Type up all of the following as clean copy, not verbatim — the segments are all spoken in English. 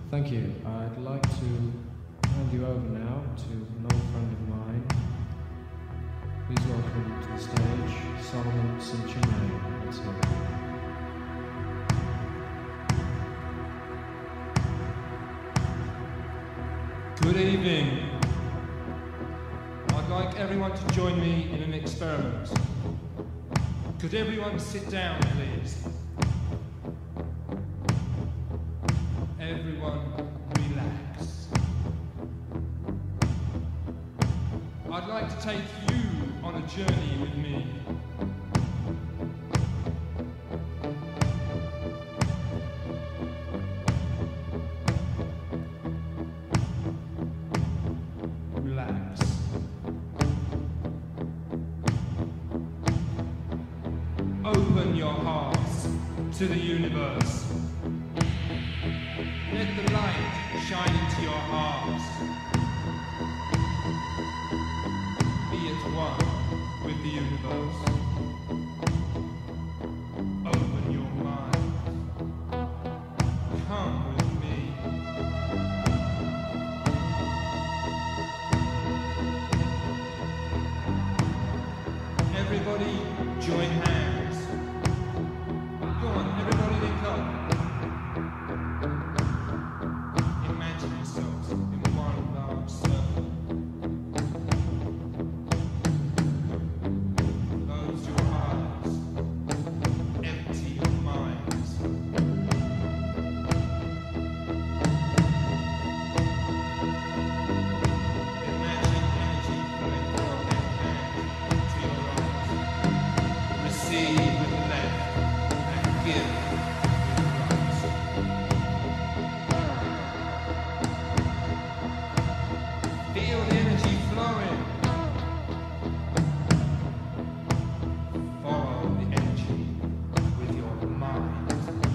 Thank you. I'd like to hand you over now to an old friend of mine. Please welcome to the stage Solomon Sinchine. Let's hear it. Good evening. I'd like everyone to join me in an experiment. Could everyone sit down, please? Everyone relax. I'd like to take you on a journey with me. Relax. Open your hearts to the universe. Let the light shine into your hearts. Be at one with the universe. Open your mind. Come with me. Everybody join hands. Go on, everybody link up. Imagine yourselves in one large circle. Close your eyes. Empty your minds. Imagine energy flowing from your left hand to your right. Receive with the left and give with the right. Feel the energy flowing. Follow the energy with your mind.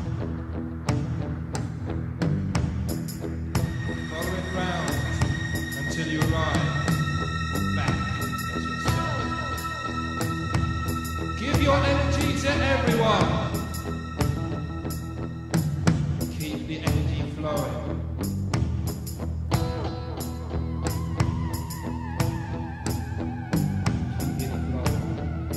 Follow it round until you arrive back at yourself. Give your energy to everyone. Keep the energy flowing. Keep it flowing.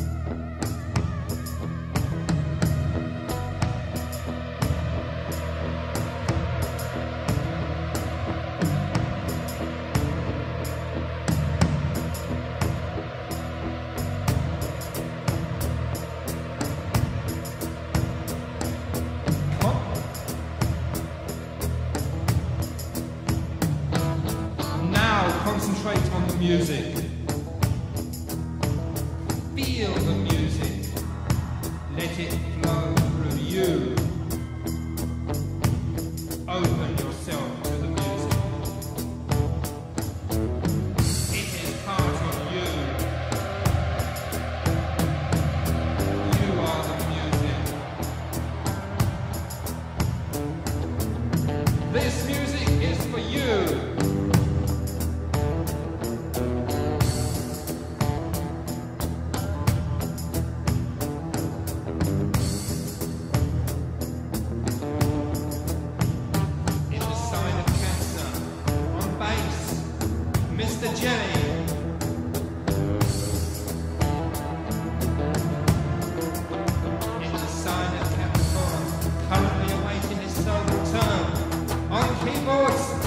Now concentrate on the music. Feel the music. Let it flow through you. Open yourself to the music. It is part of you. You are the music. This music is for you. In the sign of Cancer, on bass, Mr. Jelly. In the sign of Capricorn, currently awaiting his solo turn, on keyboards,